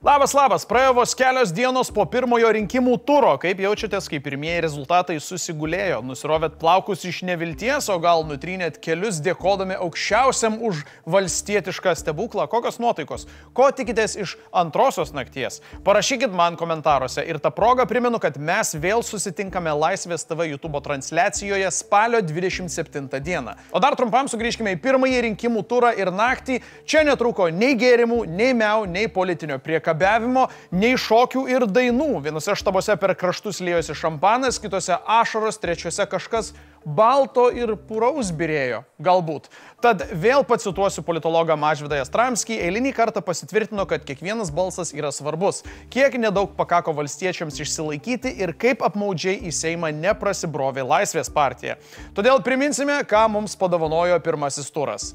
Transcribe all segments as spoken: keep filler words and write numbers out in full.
Labas, labas, praėjo vos kelios dienos po pirmojo rinkimų turo. Kaip jaučiatės, kai pirmieji rezultatai susigulėjo? Nusirovėt plaukus iš nevilties, o gal nutrynėt kelius dėkodami aukščiausiam už valstietišką stebuklą? Kokios nuotaikos? Ko tikitės iš antrosios nakties? Parašykit man komentaruose ir tą progą primenu, kad mes vėl susitinkame Laisvės T V YouTube transliacijoje spalio dvidešimt septintą dieną. O dar trumpam sugrįžkime į pirmąjį rinkimų turą ir naktį. Čia netruko nei gėrimų, nei miau, nei politinio priekabėjimo. Bevimo, nei šokių ir dainų. Vienose štabuose per kraštus liejosi šampanas, kitose ašaros, trečiose kažkas balto ir puraus birėjo. Galbūt. Tad vėl pacituosiu politologą Mažvydą Jastramskį, eilinį kartą pasitvirtino, kad kiekvienas balsas yra svarbus. Kiek nedaug pakako valstiečiams išsilaikyti ir kaip apmaudžiai į Seimą neprasibrovė Laisvės partija. Todėl priminsime, ką mums padovanojo pirmasis turas.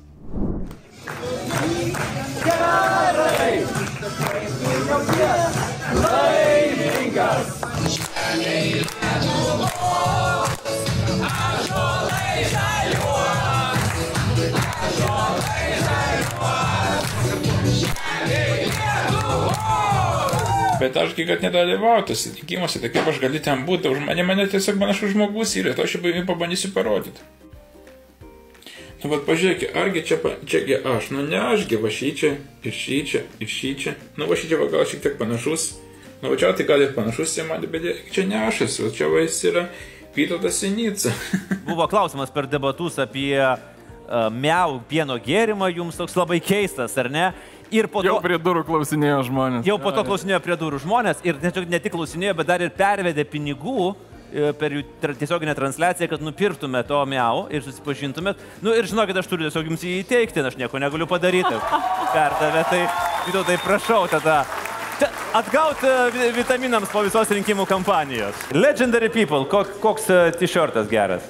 Gerai! Laimingas. Bet ašgi, kad nedalyvauti rinkimuose, tai kaip aš galiu ten būti, už mane, mane tiesiog panašus žmogus yra, to aš jums pabandysiu parodyti. Nu, bet pažiūrėkit, argi čia, čiagi aš, nu ne ašgi, va šyčia, iš šyčia, iš šyčia, nu va šyčia va gal šiek tiek panašus, nu va čia tai gal ir panašus į mane, bet čia ne aš esu, čia va jis yra Vytautas Sinica. Buvo klausimas per debatus apie uh, miau pieno gėrimą, jums toks labai keistas, ar ne? Ir po to, jau prie durų klausinėjo žmonės. Jau po to klausinėjo prie durų žmonės ir ne tik klausinėjo, bet dar ir pervedė pinigų per jų tiesioginę transliaciją, kad nupirktumėt to miau ir susipažintumėt. Nu ir žinokit, aš turiu tiesiog jums jį įteikti, aš nieko negaliu padaryti. Perdavė, tai vidau, tai prašau tada atgauti vitaminams po visos rinkimų kampanijos. Legendary People, koks t-shirtas geras?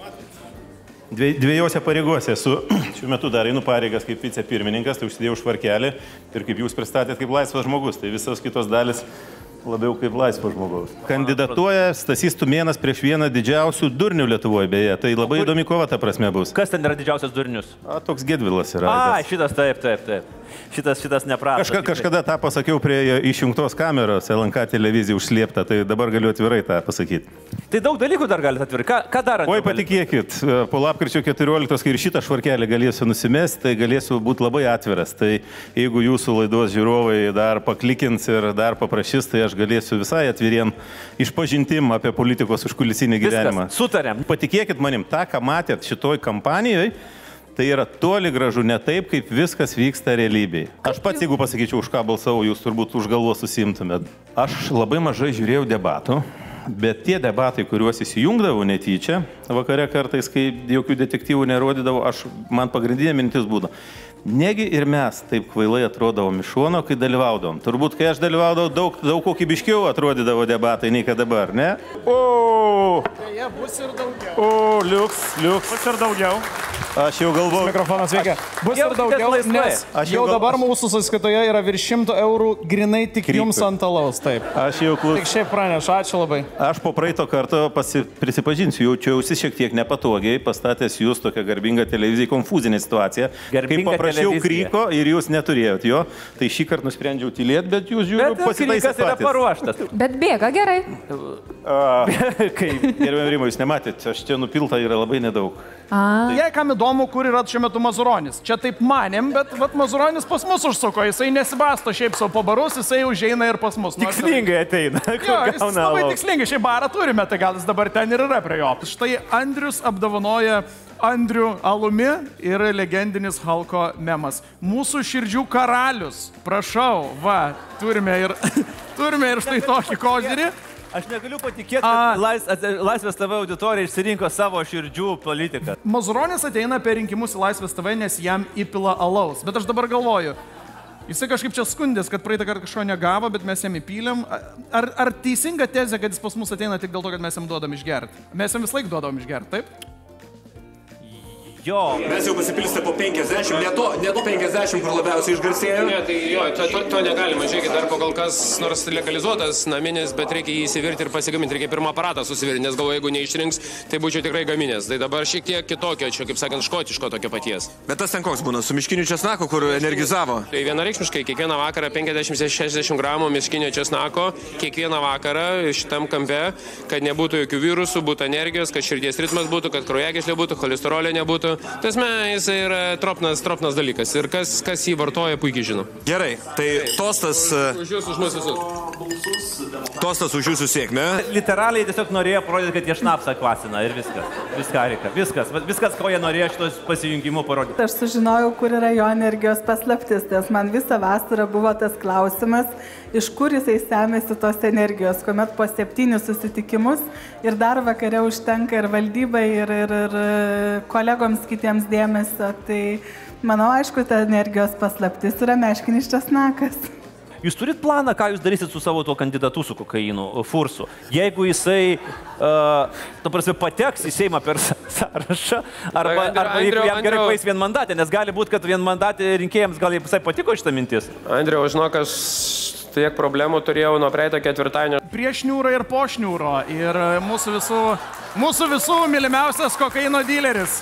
Dviejose pareigose esu, šiuo metu dar einu pareigas kaip vicepirmininkas, tai užsidėjau švarkelį ir kaip jūs pristatėt kaip laisvas žmogus, tai visos kitos dalis labiau kaip laisvo žmogaus. Kandidatuoja Stasys Tumėnas prieš vieną didžiausių durnių Lietuvoje, beje. Tai labai įdomi kova ta prasme bus. Kas ten yra didžiausias durnius? A, toks Gedvilas yra. A, šitas taip, taip, taip. Šitas, šitas neprastas. Kažka, kažkada tą pasakiau prie išjungtos kameros L N K televizija užslėpta, tai dabar galiu atvirai tą pasakyti. Tai daug dalykų dar galite atvirai. Ką, ką darant? Oi, patikėkit, po lapkričio keturioliktos, kai ir šitą švarkelį galėsiu nusimesti, tai galėsiu būti labai atviras. Tai jeigu jūsų laidos žiūrovai dar paklikins ir dar paprašys, tai aš galėsiu visai atviriem išpažintim apie politikos užkulisinį gyvenimą. Viskas, sutarėm. Patikėkit manim, tą, ką matėt šitoj kampanijoje, tai yra toli gražu ne taip, kaip viskas vyksta realybėje. Aš pats, jeigu pasakyčiau, už ką balsavau, jūs turbūt už galvos susimtumėt. Aš labai mažai žiūrėjau debatų, bet tie debatai, kuriuos įsijungdavau netyčia, vakare kartais, kai jokių detektyvų nerodydavau, aš, man pagrindinė mintis būdavo. Negi ir mes taip kvailai atrodavom iš šono, kai dalyvaudavom. Turbūt, kai aš dalyvaudavau, daug, daug kokybiškiau atrodydavo debatai, nei kad dabar, ne? O, Jie bus ir daugiau. O, liuks, liuks. Bus ir daugiau. Aš jau galvoju. Mikrofonas veikia. Bus ir daugiau, nes jau dabar mūsų sąskaitoje yra virš šimto eurų grinai tik jums ant alaus. Taip. Aš jau klausiu. Tik šiaip pranešu, ačiū labai. Aš po praeito karto pasi, prisipažinsiu, jaučiausi šiek tiek nepatogiai, pastatęs jūs tokią garbingą televiziją, konfuzinę situaciją. Kaip paprašiau kryko ir jūs neturėjot jo, tai šį kartą nusprendžiau tylėti, bet jūs žiūriu pasitaisėt patys. Bet yra paruoštas. Bet bėga gerai. Gerbiam Rima, jūs nematėt, aš čia nupilta yra labai nedaug. Jei kam įdomu, kur yra šiuo metu Mazuronis. Čia taip manėm, bet vat, Mazuronis pas mus užsuko, jisai nesibasto šiaip savo po barus, jisai užeina ir pas mus. Tikslingai ateina. Jo, jis labai tikslingai, šiaip barą turime, tai gal jis dabar ten ir yra prie jo. Štai Andrius apdovanoja Andrių alumi ir legendinis Halko memas. Mūsų širdžių karalius. Prašau, va, turime ir, turime ir štai tokį kozirį. Aš negaliu patikėti, kad lais, Laisvės T V auditorija išsirinko savo širdžių politiką. Mazuronis ateina per rinkimus į Laisvės T V, nes jam įpila alaus. Bet aš dabar galvoju, jisai kažkaip čia skundės, kad praeitą kartą kažko negavo, bet mes jam įpylėm. Ar, ar teisinga tezė, kad jis pas mus ateina tik dėl to, kad mes jam duodam išgerti? Mes jam vis laik duodam išgerti, taip? Jo. Mes jau pasipilstė po penkiasdešimt, ne to, ne to penkiasdešimt, kur labiausiai išgarsėjo. Ne, tai jo, to, to, to negalima. Žiūrėkit, dar kol kas nors legalizuotas naminis, bet reikia jį įsivirti ir pasigaminti. Reikia pirmą aparatą susivirti, nes galvoju, jeigu neišrinks, tai būčiau tikrai gaminęs. Tai dabar šiek tiek kitokio, čia, kaip sakant, škotiško tokio paties. Bet tas ten koks būna, su miškiniu česnaku, kur energizavo? Tai vienareikšmiškai, kiekvieną vakarą penkiasdešimt šešiasdešimt gramų miškinio česnako, kiekvieną vakarą šitam kampe, kad nebūtų jokių virusų, būtų energijos, kad širdies ritmas būtų, kad kraujagyslė būtų, cholesterolio nebūtų. Tasme, jis yra tropnas, tropnas dalykas ir kas, kas jį vartoja, puikiai žino. Gerai, tai tostas... Už jūs, už mus visus. Tostas už jūsų sėkmę. Literaliai tiesiog norėjo parodyti, kad jie šnapsą kvasina ir viskas. Viską reikia. Viskas. Viskas, ko jie norėjo šitos pasijungimu parodyti. Aš sužinojau, kur yra jo energijos paslaptis, nes man visą vasarą buvo tas klausimas, iš kur jisai semėsi tos energijos, kuomet po septynis susitikimus ir dar vakare užtenka ir valdybai, ir, ir, ir kolegoms kitiems dėmesio. Tai manau, aišku, ta energijos paslaptis yra meškinis česnakas. Jūs turit planą, ką jūs darysit su savo tuo kandidatu su kokainu, Fursu? Jeigu jisai, uh, tu prasme, pateks į Seimą per sąrašą, arba, arba jeigu jam gerai paės vienmandatė, nes gali būti, kad vienmandatė rinkėjams gal visai patiko šitą mintis. Andriau, žinok, aš tiek problemų turėjau nuo praeito ketvirtadienio. Prieš šniūrą ir po šniūro. Ir mūsų visų, mūsų visų mylimiausias kokaino dileris.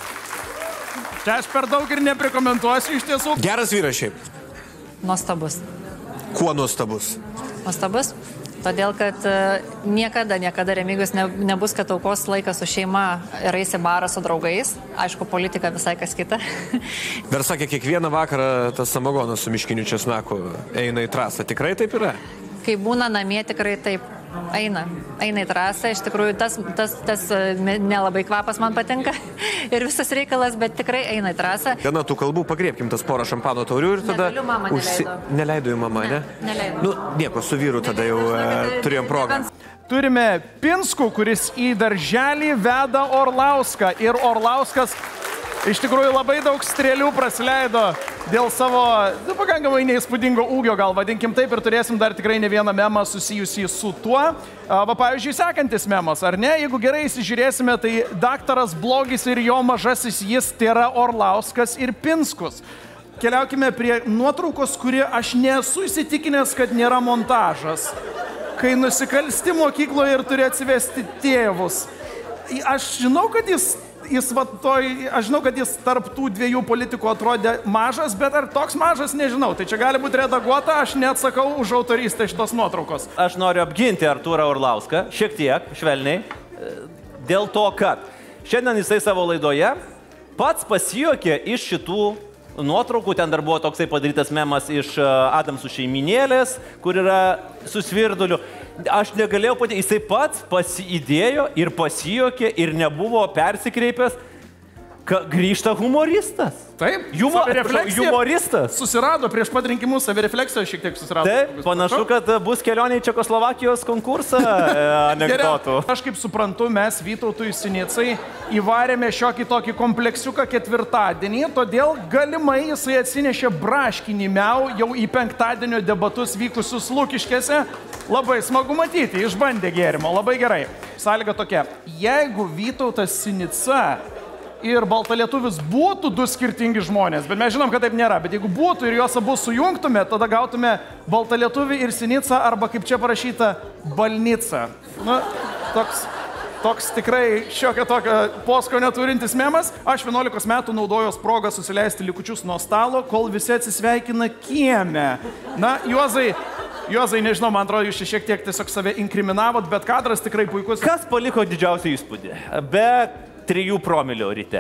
Čia aš per daug ir neprikomentuosiu iš tiesų. Geras vyras šiaip. Nuostabus. Kuo nuostabus? Nuostabus. Todėl, kad niekada, niekada Remigijus ne, nebus, kad aukos laikas su šeima ir eisi barą su draugais. Aišku, politika visai kas kita. Dar sakė, kiekvieną vakarą tas samagonas su miškiniu česnaku eina į trasą. Tikrai taip yra? Kai būna namie, tikrai taip. Eina, eina į trasą, iš tikrųjų tas, tas, tas nelabai kvapas man patinka ir visas reikalas, bet tikrai eina į trasą. Gana tų kalbų, pagriebkim tas porą šampano taurių ir tada... Negaliu, mama užsi... neleido. Neleido jų mama, ne? Ne, neleido. Nu, nieko, su vyru tada jau e, turėjom progą. Turime Pinskų, kuris į darželį veda Orlauską ir Orlauskas iš tikrųjų labai daug strėlių praleido dėl savo nu, pakankamai neįspūdingo ūgio, gal vadinkim taip, ir turėsim dar tikrai ne vieną memą susijusį su tuo. Va, pavyzdžiui, sekantis memas, ar ne? Jeigu gerai įsižiūrėsime, tai daktaras Blogis ir jo mažasis jis, tai yra Orlauskas ir Pinskus. Keliaukime prie nuotraukos, kuri aš nesu įsitikinęs, kad nėra montažas. Kai nusikalsti mokykloje ir turi atsivesti tėvus. Aš žinau, kad jis... Jis, va, toj, aš žinau, kad jis tarp tų dviejų politikų atrodė mažas, bet ar toks mažas, nežinau. Tai čia gali būti redaguota, aš neatsakau už autorystę šitos nuotraukos. Aš noriu apginti Artūrą Orlauską, šiek tiek, švelniai, dėl to, kad šiandien jisai savo laidoje pats pasijuokė iš šitų nuotraukų. Ten dar buvo toksai padarytas memas iš Adamsų šeiminėlės, kur yra su svirduliu. Aš negalėjau pati, jisai pats pasiidėjo ir pasijokė ir nebuvo persikreipęs, kad grįžta humoristas. Taip, Jumo, humoristas. Susirado prieš pat rinkimus, savirefleksijos šiek tiek susirado. Taip, panašu, kad bus kelionė į Čekoslovakijos konkursą anekdotų. Aš kaip suprantu, mes Vytautui Sinicai įvarėme šiokį tokį kompleksiuką ketvirtadienį, todėl galimai jisai atsinešė braškinį miau jau į penktadienio debatus vykusius Lukiškėse. Labai smagu matyti, išbandė gėrimo, labai gerai. Sąlyga tokia, jeigu Vytautas Sinica ir baltalietuvis būtų du skirtingi žmonės, bet mes žinom, kad taip nėra, bet jeigu būtų ir juos abu sujungtume, tada gautume baltalietuvį ir Sinicą arba, kaip čia parašyta, Balnica. Na, toks, toks tikrai šiokia tokia poskonio turintis memas. Aš vienuolikos metų naudojos progą susileisti likučius nuo stalo, kol visi atsisveikina kieme. Na, Juozai, Juozai, nežinau, man atrodo, jūs šiek tiek tiesiog save inkriminavot, bet kadras tikrai puikus. Kas paliko didžiausią įspūdį? Be trijų promilių ryte.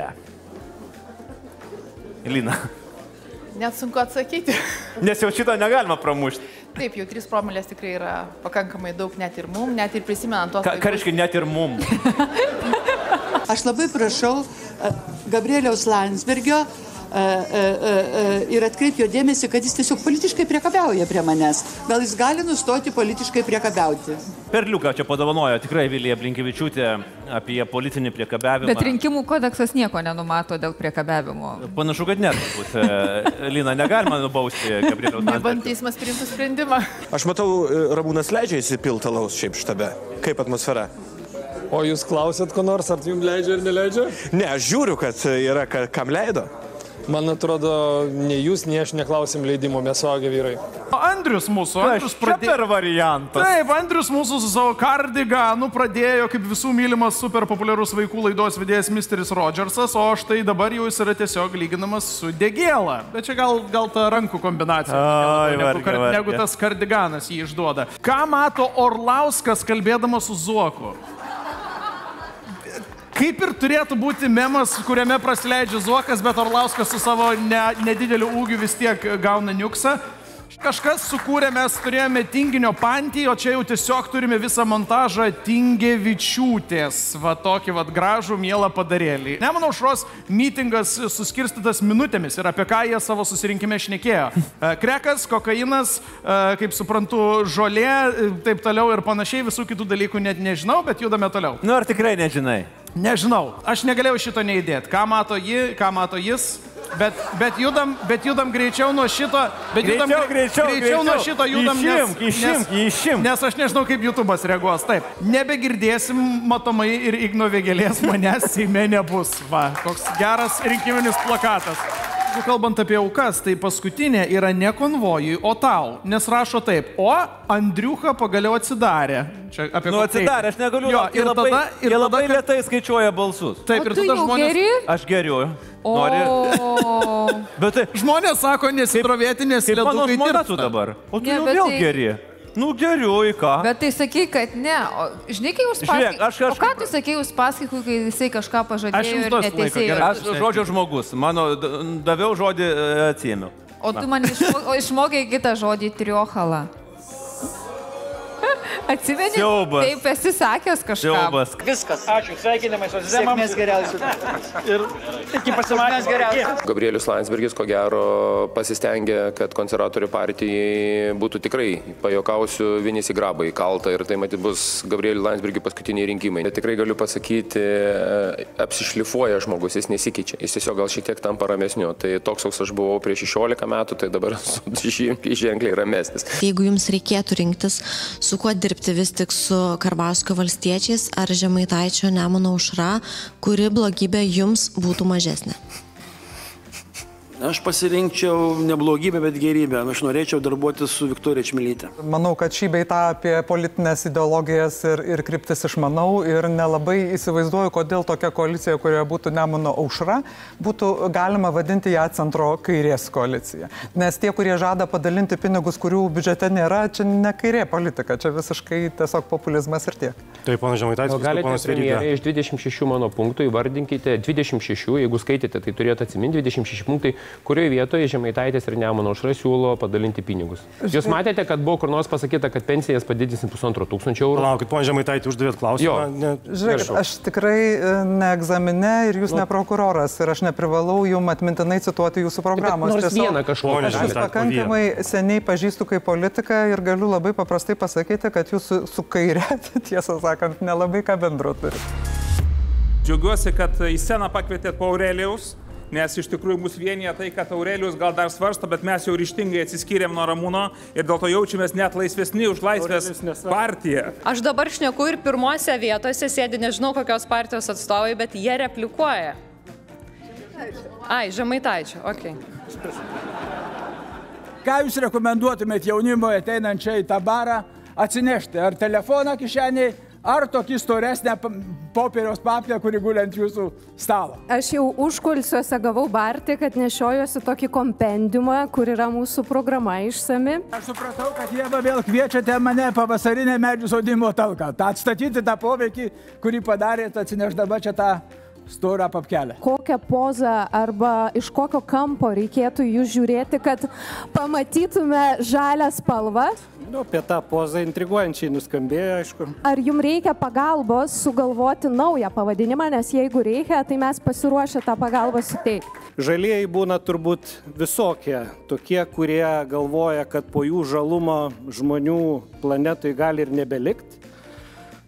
Lina. Net sunku atsakyti. Nes jau šito negalima pramušti. Taip, jau trys promilės tikrai yra pakankamai daug net ir mum, net ir prisimenant tos... Ką reiškia net ir mum? Aš labai prašau Gabrieliaus Landsbergio ir atkreipio dėmesį, kad jis tiesiog politiškai priekabiauja prie manęs. Gal jis gali nustoti politiškai priekabiauti? Perliuką čia padovanojo tikrai Vilija Blinkevičiūtė apie politinį priekabiavimą. Bet rinkimų kodeksas nieko nenumato dėl priekabiavimo. Panašu, kad ne. Lina, negalima nubausti Gabrieliaus Landsbergio. Nebent teismas priimtų sprendimą. Aš matau, Ramūnas leidžia įsipilti alaus šiaip štabe. Kaip atmosfera? O jūs klausėt ko nors, ar jums leidžia ar neleidžia? Ne, aš žiūriu, kad yra, kam leido. Man atrodo, nei jūs, nei aš neklausim leidimo, mes suaugę vyrai. Andrius mūsų, Andrius pradėjo... per variantas. Taip, Andrius mūsų su savo kardiganu pradėjo kaip visų mylimas super populiarus vaikų laidos vedėjas misteris Rodžersas, o štai dabar jau jis yra tiesiog lyginamas su Degėla. Bet čia gal, gal ta rankų kombinacija, Ai, negu, varga, kar, varga. negu tas kardiganas jį išduoda. Ką mato Orlauskas kalbėdamas su Zuoku? Kaip ir turėtų būti memas, kuriame prasileidžia Zuokas, bet Orlauskas su savo ne, nedideliu ūgiu vis tiek gauna niuksą. Kažkas sukūrė, mes turėjome tinginio pantį, o čia jau tiesiog turime visą montažą Tingevičiūtės. Va tokį va gražų, mielą padarėlį. Nemuno aušros mitingas suskirstytas minutėmis ir apie ką jie savo susirinkime šnekėjo. Krekas, kokainas, kaip suprantu, žolė, taip toliau ir panašiai, visų kitų dalykų net nežinau, bet judame toliau. Nu, ar tikrai nežinai? Nežinau, aš negalėjau šito neįdėti. Ką mato ji, ką mato jis, bet, bet, judam, bet judam greičiau nuo šito. Bet greičiau, judam, greičiau, greičiau greičiau. nuo šito judam, Išimk, nes, išimk, nes, išimk. nes aš nežinau, kaip YouTube'as reaguos. Taip, nebegirdėsim matomai ir Igno Vėgėlės manęs Seime nebus. Va, koks geras rinkiminis plakatas. Kalbant apie aukas, tai paskutinė yra ne konvojui, o tau. Nes rašo taip, o Andriucha pagaliau atsidarė. Čia apie Nu, atsidarė, aš negaliu. Jo, Jie ir labai, tada, ir jie labai tada, kad- lietai skaičiuoja balsus. Taip, O ir tu tada jau žmonės... geri? Aš geriu. O, Nori... Bet tai... Žmonės sako, nesidrovėti, nes Kaip mano ledukai žmona tu tirpsta. dabar? O tu Ne, jau bet vėl tai- geri. Nu, geriu, į ką? bet tai sakai, kad ne. O, žinai, kai jūs Žiūrėk, pasakai, aš kažkaip- o ką tu sakei jūs pasakai, kai jisai kažką Aš pažadėjo jums ir duosiu laiko, netesėjo? gerai. Aš žodžio žmogus. Mano d- daviau žodį, e, atsiėmiau. O tu man išmo- o išmokai kitą žodį triochalą. Atsimeni? Siaubas. Taip esi sakęs kažką. Siaubas. Viskas. Ačiū, sveikinimai su Zemams. Sėkmės geriausių. Ir iki pasimatymų geriausių. Gabrielius Landsbergis, ko gero, pasistengė, kad konservatorių partijai būtų tikrai, pajokausiu, vienis į grabą įkalta ir tai matyt bus Gabrieliui Landsbergiui paskutiniai rinkimai. Tikrai galiu pasakyti, apsišlifuoja žmogus, jis nesikeičia, jis tiesiog gal šiek tiek tampa ramesniu. Tai toks, koks aš buvau prieš šešiolika metų, tai dabar ženkliai ramesnis. Jeigu jums reikėtų rinktis, su kuo dirbti vis tik su Karbauskio valstiečiais ar Žemaitaičio Nemuno aušra, kuri blogybė jums būtų mažesnė? Aš pasirinkčiau ne blogybę, bet gerybę. Aš norėčiau darbuotis su Viktorija Čmilytė. Manau, kad šį bei tą apie politinės ideologijas ir, ir kryptis išmanau ir nelabai įsivaizduoju, kodėl tokia koalicija, kurioje būtų Nemuno aušra, būtų galima vadinti ją centro kairės koalicija. Nes tie, kurie žada padalinti pinigus, kurių biudžete nėra, čia ne kairė politika, čia visiškai tiesiog populizmas ir tiek. Taip, ponas Žemaitaitis, galite ponas Veryga. premjerė iš dvidešimt šešių mano punktų įvardinkite dvidešimt šešių, jeigu skaitėte, tai turėtų atsiminti dvidešimt šeši punktai, kurioje vietoje Žemaitaitis ir Nemuno aušra siūlo padalinti pinigus. Jūs matėte, kad buvo kur nors pasakyta, kad pensijas padidinsim pusantro tūkstančio eurų? Palaukit, ponas Žemaitaitį, uždavėt klausimą. Ne, Žiūrėkit, aš tikrai ne egzamine ir jūs Nu. ne prokuroras ir aš neprivalau jums atmintinai cituoti jūsų programos. nors Tiesiog vieną kažkokią Aš jūs dalį. pakankamai seniai pažįstu kaip politiką ir galiu labai paprastai pasakyti, kad jūs su, su kairė, tiesą sakant, nelabai ką bendro turite. Džiaugiuosi, kad į sceną pakvietėt po Aurelijaus, nes iš tikrųjų mus vienyje tai, kad Aurelijus gal dar svarsto, bet mes jau ryštingai atsiskyrėm nuo Ramūno ir dėl to jaučiamės net laisvesni už Laisvės partiją. Aš dabar šneku ir pirmose vietose sėdi, nežinau kokios partijos atstovai, bet jie replikuoja. Ai, Žemaitaičio, okei. Ką jūs rekomenduotumėt jaunimo ateinančiai į tą barą atsinešti? Ar telefoną kišeniai, ar tokį storesnę popieriaus papkę, kuri guli ant jūsų stalo? Aš jau užkulisiuose gavau barti, kad nešiojuosi tokį kompendiumą, kur yra mūsų programa išsami. Aš supratau, kad jie vėl kviečiate mane pavasarinę medžių sodimo talką. Ta atstatyti tą poveikį, kurį padarėte atsinešdama čia tą storą papkelę. Kokią pozą arba iš kokio kampo reikėtų jūs žiūrėti, kad pamatytume žalią spalvą? Nu, apie tą pozą intriguojančiai nuskambėjo, aišku. Ar jums reikia pagalbos sugalvoti naują pavadinimą, nes jeigu reikia, tai mes pasiruošę tą pagalbą suteikti. Žalieji būna turbūt visokie, tokie, kurie galvoja, kad po jų žalumo žmonių planetai gali ir nebelikti.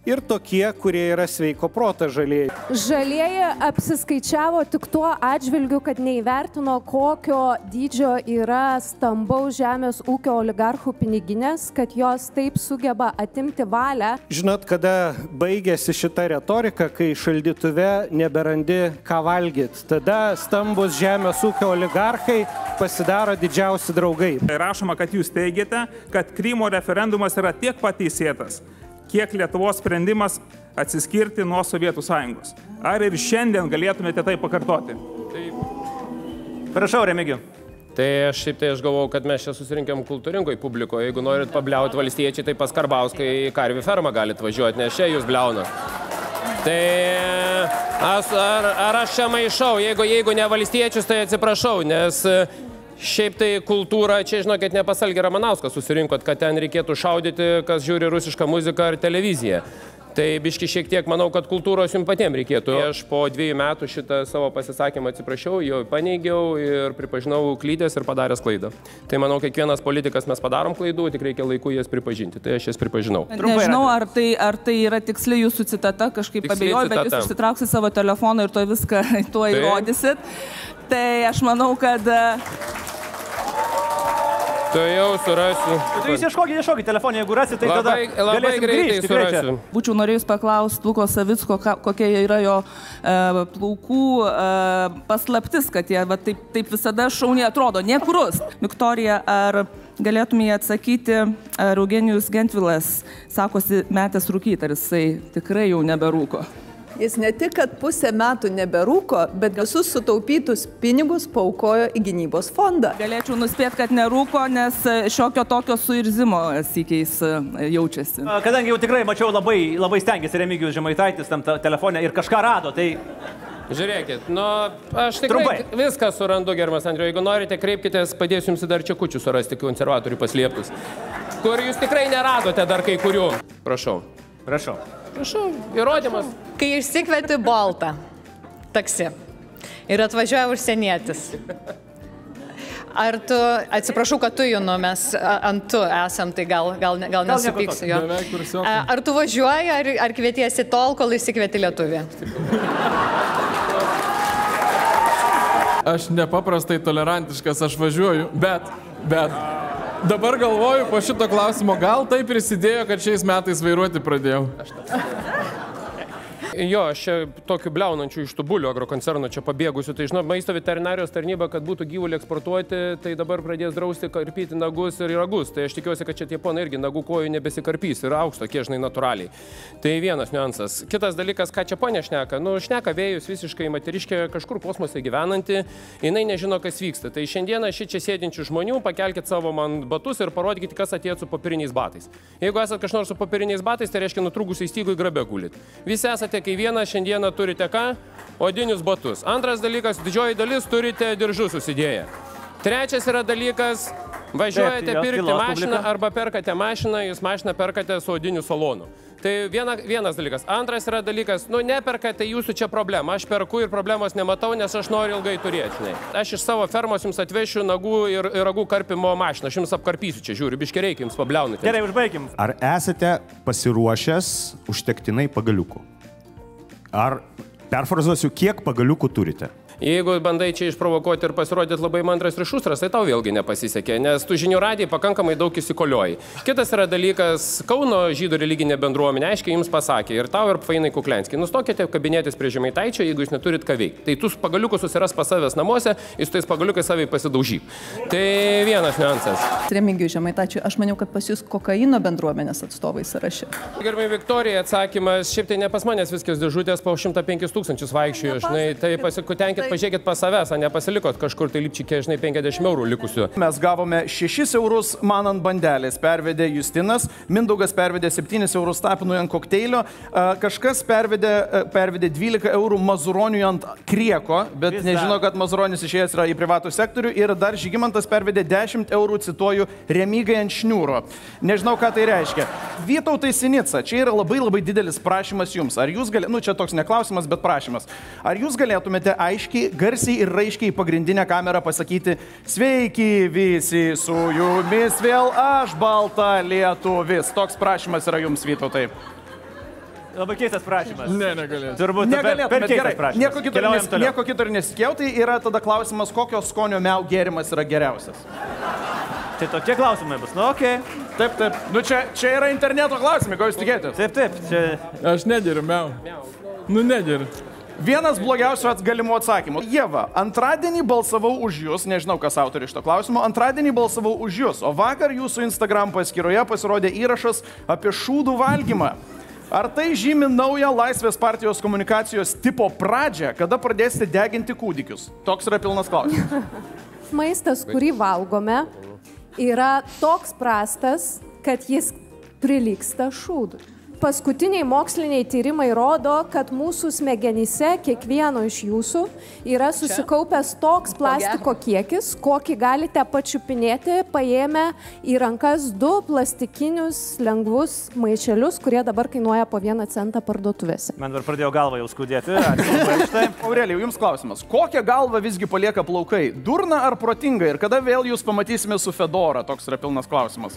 ir tokie, kurie yra sveiko proto žalieji. Žalieji apsiskaičiavo tik tuo atžvilgiu, kad neįvertino, kokio dydžio yra stambaus žemės ūkio oligarchų piniginės, kad jos taip sugeba atimti valią. Žinot, kada baigėsi šita retorika, kai šaldytuve neberandi ką valgyti, tada stambus žemės ūkio oligarchai pasidaro didžiausi draugai. Rašoma, kad jūs teigiate, kad Krymo referendumas yra tiek pateisėtas, kiek Lietuvos sprendimas atsiskirti nuo Sovietų Sąjungos. Ar ir šiandien galėtumėte tai pakartoti? Prašau, Remigijų. Tai aš šiaip tai aš galvau, kad mes čia susirinkėm kultūringoje publikoje. Jeigu norit pabliauti valstiečiai, tai pas Karbauskį į karvių fermą galit važiuoti, nes čia jūs bliaunat. Tai as, ar, ar aš čia maišau, jeigu, jeigu ne valstiečius, tai atsiprašau, nes šiaip tai kultūra, čia žinokit, ne pas Algį Ramanauską susirinkot, kad ten reikėtų šaudyti, kas žiūri rusišką muziką ar televiziją. Tai biški šiek tiek manau, kad kultūros jums patiems reikėtų. Aš po dviejų metų šitą savo pasisakymą atsiprašiau, jo paneigiau ir pripažinau klydęs ir padaręs klaidą. Tai manau, kiekvienas politikas mes padarom klaidų, tik reikia laiku jas pripažinti. Tai aš jas pripažinau. Nežinau, ar tai, ar tai yra tiksli jūsų citata, kažkaip abejoju, bet jūs užsitrauksit savo telefoną ir to viską tuo įrodysit. Tai aš manau, kad... Tu jau surasiu. Tu jūs ieškokit, ieškokit telefonį, jeigu rasit, tai labai, tada labai galėsim greitai grįžti. surasiu. Būčiau norėjus paklausti Luko Savicko, kokia yra jo e, plaukų e, paslaptis, kad jie va, taip, taip visada šauniai atrodo, niekurus. Viktorija, ar galėtumai atsakyti, ar Eugenijus Gentvilas sakosi metęs rūkyti, ar jisai tikrai jau neberūko? Jis ne tik, kad pusę metų neberūko, bet visus sutaupytus pinigus paukojo į gynybos fondą. Galėčiau nuspėti, kad nerūko, nes šiokio tokio suirzimo sykiais jaučiasi. Kadangi jau tikrai mačiau labai, labai stengiasi Remigijus Žemaitaitis tam telefone ir kažką rado, tai... Žiūrėkit, nu, aš tikrai Trumpai. viską surandu, gerbiamas Andriau. Jeigu norite, kreipkitės, padėsiu jums dar čekučių surasti konservatorių paslėptus, kur jūs tikrai neradote dar kai kurių. Prašau. Prašau. Prašau, įrodymas. Kai išsikvieti Boltą taksi ir atvažiuoja užsienietis, ar tu, atsiprašau, kad tu Junu, mes ant tu esam, tai gal, gal, gal nesupyksiu jo. Ar tu važiuoji, ar, ar kvietiesi tol, kol įsikvieti lietuvį? Aš nepaprastai tolerantiškas, aš važiuoju, bet, bet... Dabar galvoju, po šito klausimo, gal tai prisidėjo, kad šiais metais vairuoti pradėjau. Jo, aš čia tokiu bliaunančiu iš tų bulių agrokoncerno čia pabėgusiu. Tai žinau, maisto veterinarijos tarnyba, kad būtų gyvulį eksportuoti, tai dabar pradės drausti karpyti nagus ir ragus. Tai aš tikiuosi, kad čia tie ponai irgi nagų kojų nebesikarpys ir auks tokie, žinai, natūraliai. Tai vienas niuansas. Kitas dalykas, ką čia ponė šneka. Nu, šneka vėjus visiškai materiškė kažkur kosmose gyvenanti, jinai nežino, kas vyksta. Tai šiandieną ši čia sėdinčių žmonių pakelkit savo man batus ir parodykit, kas atėjo su popieriniais batais. Jeigu esate kažkas nors su popieriniais batais, tai reiškia nutrūkusiai stygui grabe gulit. Visi esate kai vieną šiandieną turite ką? Odinius batus. Antras dalykas, didžioji dalis turite diržus susidėję. Trečias yra dalykas, važiuojate pirkti mašiną arba perkate mašiną, jūs mašiną perkate su odiniu salonu. Tai viena, vienas dalykas. Antras yra dalykas, nu neperkate, jūsų čia problema. Aš perku ir problemos nematau, nes aš noriu ilgai turėti. Ne. Aš iš savo fermos jums atvešiu nagų ir, ir ragų karpimo mašiną. Aš jums apkarpysiu čia, žiūriu, biškai reikia jums pabliaunyti. Gerai, užbaikim. Ar esate pasiruošęs užtektinai pagaliukų? Ar perfrazuosiu, kiek pagaliukų turite? Jeigu bandai čia išprovokuoti ir pasirodyti labai mantras ir šustras, tai tau vėlgi nepasisekė, nes tu žinių radijai pakankamai daug įsikolioji. Kitas yra dalykas, Kauno žydų religinė bendruomenė aiškiai jums pasakė, ir tau ir Fainai Kuklianskiai, nustokite kabinėtis prie Žemaitaičio, jeigu jūs neturit ką veikti. Tai tu pagaliukus susiras pas savęs namuose, jūs tais pagaliukais savai pasidaužyk. Tai vienas niuansas. Remigijui Žemaitaičiui, aš maniau, kad pas jūs kokaino bendruomenės atstovai sąraše. Gerbėjai Viktorija, atsakymas, šiaip tai ne pas manęs viskas dėžutės, po šimtą penkis tūkstančius vaikščiojo, žinai, tai pasikutenkit. Pažiūrėkit pas savęs, nepasilikot kažkur tai lipčikė, žinai, penkiasdešimt eurų likusių. Mes gavome šešis eurus man ant bandelės, pervedė Justinas, Mindaugas pervedė septynis eurus Tapinui ant kokteilio, kažkas pervedė, pervedė dvylika eurų Mazuroniui ant Krieko, bet nežino, kad Mazuronis išėjęs yra į privatų sektorių, ir dar Žygimantas pervedė dešimt eurų, cituoju, Remigai ant šniūro. Nežinau, ką tai reiškia. Vytautai Sinica, čia yra labai labai didelis prašymas jums. Ar jūs galėtumėte, nu čia toks neklausimas, bet prašymas. Ar jūs galėtumėte aiškiai, garsiai ir raiškiai pagrindinę kamerą pasakyti: sveiki visi, su jumis vėl aš, balta lietuvis. Toks prašymas yra jums, Vytautai. Labai keistas prašymas. Ne, negalėčiau. Turbūt Negalėtumėt, per keistas gerai. prašymas. Nieko kito, Keliaujam nes, toliau. nieko kito ir nesikėjau, tai yra tada klausimas, kokio skonio miau gėrimas yra geriausias. Tai tokie klausimai bus. Nu, okei. Okay. Taip, taip. Nu, čia, čia yra interneto klausimai, ko jūs tikėtės? Taip, taip. Čia... Aš negeriu, miau. Nu, negeriu. Vienas blogiausių galimų atsakymų. Ieva, antradienį balsavau už jūs, nežinau, kas autorių šito klausimo, antradienį balsavau už jūs, o vakar jūsų Instagram paskyroje pasirodė įrašas apie šūdų valgymą. Ar tai žymi naują Laisvės partijos komunikacijos tipo pradžią, kada pradėsite deginti kūdikius? Toks yra pilnas klausimas. Maistas, kurį valgome, yra toks prastas, kad jis prilygsta šūdui. Paskutiniai moksliniai tyrimai rodo, kad mūsų smegenyse kiekvieno iš jūsų yra susikaupęs toks plastiko kiekis, kokį galite pačiupinėti, paėmę į rankas du plastikinius lengvus maišelius, kurie dabar kainuoja po vieną centą parduotuvėse. Man dar pradėjo galvą jau skudėti. Aurelijau, jums klausimas. Kokią galvą visgi palieka plaukai? Durna ar protinga? Ir kada vėl jūs pamatysime su Fedora? Toks yra pilnas klausimas.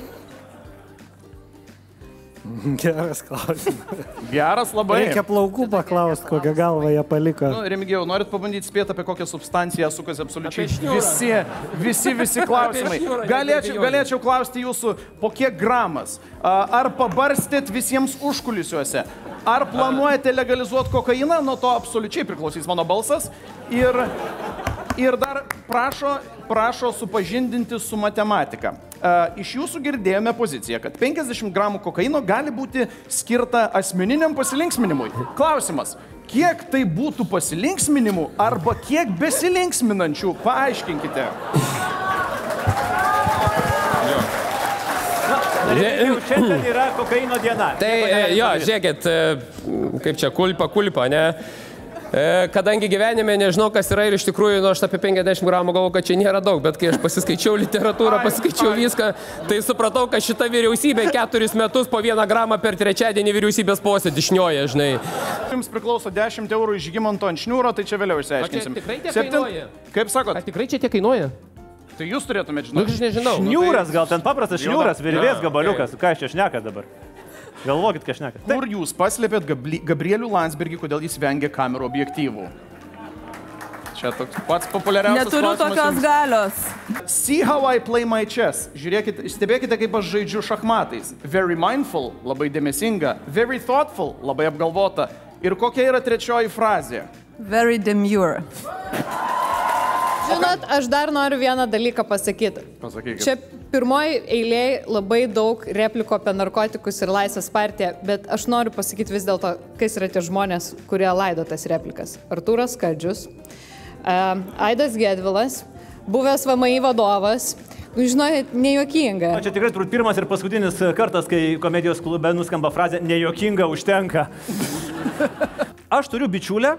Geras klausimas. Geras labai. Reikia plaukų paklausti, kokią galvą jie paliko. Nu, Remigijau, norit pabandyti spėti, apie kokią substanciją sukasi absoliučiai visi, visi, visi klausimai. Galėčiau, galėčiau klausti jūsų, po kiek gramas? Ar pabarstėt visiems užkulisiuose? Ar planuojate legalizuoti kokainą? Nuo to absoliučiai priklausys mano balsas. Ir, ir dar prašo, prašo supažindinti su matematika. Uh, iš jūsų girdėjome poziciją, kad penkiasdešimt gramų kokaino gali būti skirta asmeniniam pasilinksminimui. Klausimas, kiek tai būtų pasilinksminimų arba kiek besilinksminančių? Paaiškinkite. Šiandien yra kokaino diena. Tai jo, žiūrėkit, kaip čia kulpa, kulpa, ne? Kadangi gyvenime nežinau, kas yra ir iš tikrųjų, nu, aš apie penkiasdešimt gramų galvoju, kad čia nėra daug, bet kai aš pasiskaičiau literatūrą, pasiskaičiau viską, tai supratau, kad šita vyriausybė keturis metus po vieną gramą per trečiadienį vyriausybės posėdį šnioja, žinai. Jums priklauso dešimt eurų iš Žygimanto ant šniūro, tai čia vėliau išsiaiškinsim. Tikrai tiek kainuoja? Kaip sakot? Ar tikrai čia tiek kainuoja? Tai jūs turėtumėte žinoti. Nu, aš nežinau. Šniūras, gal ten paprastas šniūras, virvės gabaliukas. Ką aš čia šnekat dabar? Galvokit, ką šneka. Kur jūs paslėpėt Gabrielių Landsbergį, kodėl jis vengia kamerų objektyvų? Čia toks pats populiariausias Neturiu klausimas. tokios jums. galios. See how I play my chess. Žiūrėkite, stebėkite, kaip aš žaidžiu šachmatais. Very mindful, labai dėmesinga. Very thoughtful, labai apgalvota. Ir kokia yra trečioji frazė? Very demure. Žinot, aš dar noriu vieną dalyką pasakyti. Pasakykit. Čia pirmoji eilėje labai daug replikų apie narkotikus ir Laisvės partiją, bet aš noriu pasakyti vis dėlto, kas yra tie žmonės, kurie laido tas replikas. Artūras Skardžius, Aidas Gedvilas, buvęs V M I vadovas. Žinojai, nejuokinga. O čia tikrai turbūt pirmas ir paskutinis kartas, kai komedijos klube nuskamba frazė nejuokinga užtenka. Aš turiu bičiulę,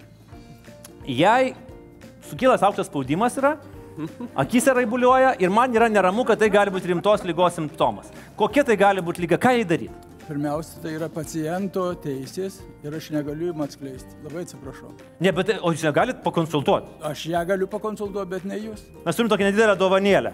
jai sukylas aukštas spaudimas yra, akis raibuliuoja ir man yra neramu, kad tai gali būti rimtos lygos simptomas. Kokia tai gali būti lyga? Ką jai daryti? Pirmiausia, tai yra paciento teisės ir aš negaliu jums atskleisti. Labai atsiprašau. Ne, bet o jūs negalit pakonsultuoti? Aš ją galiu pakonsultuoti, bet ne jūs. Mes turim tokią nedidelę dovanėlę.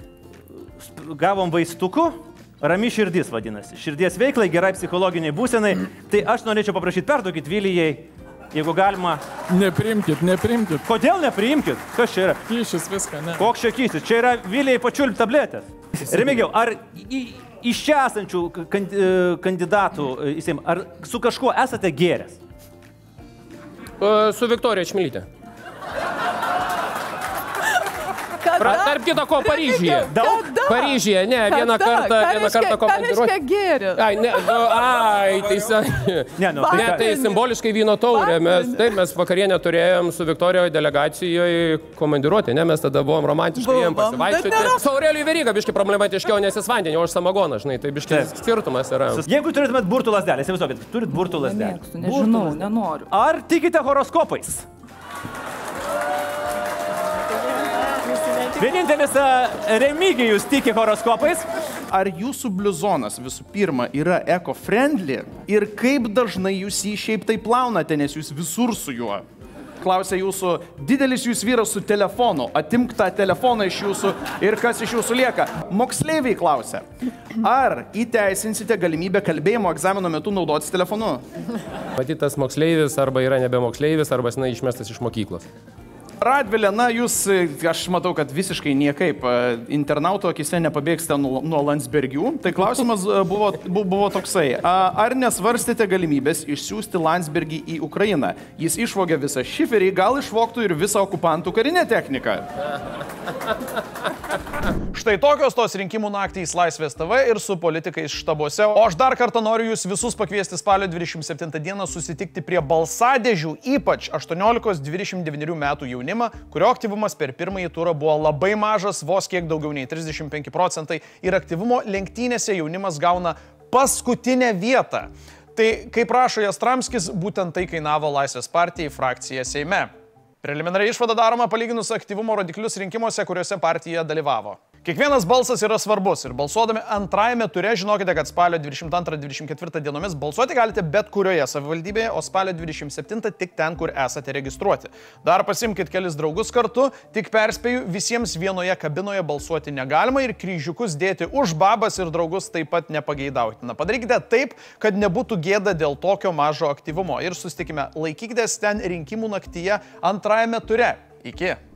Gavom vaistukų, rami širdis vadinasi. Širdies veiklai, gerai psichologiniai būsenai. Tai aš norėčiau paprašyti, perduokit Vilijai, jeigu galima. Neprimkit, neprimkit. Kodėl neprimkit? Kas čia yra? Kyšis viską, ne. Koks čia kyšis? Čia yra Vilijai pačiulp tabletės. Remigijau, ar į, iš čia esančių kandidatų, ar su kažkuo esate gėręs? Su Viktorija Čmilytė. Tarp kito ko, Paryžyje. Daug? Paryžyje, ne, vieną kartą, vieną kartą komandiruoti. Ką reiškia gėris? Ai, ne, nu, ai, tai, ne, nu, ne, tai simboliškai vyno taurė. Mes, taip, mes vakarienę turėjom su Viktorijoje delegacijoje komandiruoti, ne, mes tada buvom romantiškai jiem pasivaikščioti. Su Aurelijų Veryga biškai problematiškiau, nes jis vandenį, o aš samagoną, žinai, tai biškai skirtumas yra. Jeigu turėtumėt burtų lasdelę, įsivaizduokit, turit burtų lasdelę. Nežinau, nenoriu. Ar tikite horoskopais? Vienintelis Remigijus tiki horoskopais. Ar jūsų bliuzonas visų pirma yra eco-friendly ir kaip dažnai jūs jį šiaip tai plaunate, nes jūs visur su juo? klausia jūsų, didelis jūs vyras su telefonu, atimk tą telefoną iš jūsų ir kas iš jūsų lieka. Moksleiviai klausia, ar įteisinsite galimybę kalbėjimo egzamino metu naudotis telefonu? Matytas moksleivis arba yra nebe moksleivis, arba jis išmestas iš mokyklos. Radvilė, na jūs, aš matau, kad visiškai niekaip internauto akise nepabėgsite nuo, nuo Landsbergių. Tai klausimas buvo, buvo toksai. Ar nesvarstėte galimybės išsiųsti Landsbergį į Ukrainą? Jis išvogė visą šiferį, gal išvogtų ir visą okupantų karinę techniką? Štai tokios tos rinkimų naktys Laisvės T V ir su politikais štabuose. O aš dar kartą noriu jūs visus pakviesti spalio dvidešimt septintą dieną susitikti prie balsadėžių, ypač aštuoniolikos dvidešimt devynerių metų jaunimą, kurio aktyvumas per pirmąjį turą buvo labai mažas, vos kiek daugiau nei trisdešimt penki procentai ir aktyvumo lenktynėse jaunimas gauna paskutinę vietą. Tai, kaip rašo Jastramskis, būtent tai kainavo Laisvės partijai frakcija Seime. Preliminariai išvada daroma palyginus aktyvumo rodiklius rinkimuose, kuriuose partija dalyvavo. Kiekvienas balsas yra svarbus ir balsuodami antrajame ture žinokite, kad spalio dvidešimt antrą dvidešimt ketvirtą dienomis balsuoti galite bet kurioje savivaldybėje, o spalio dvidešimt septintą tik ten, kur esate registruoti. Dar pasimkite kelis draugus kartu, tik perspėju, visiems vienoje kabinoje balsuoti negalima ir kryžiukus dėti už babas ir draugus taip pat nepageidautina. Padarykite taip, kad nebūtų gėda dėl tokio mažo aktyvumo ir susitikime, laikykitės ten rinkimų naktyje antrajame ture. Iki.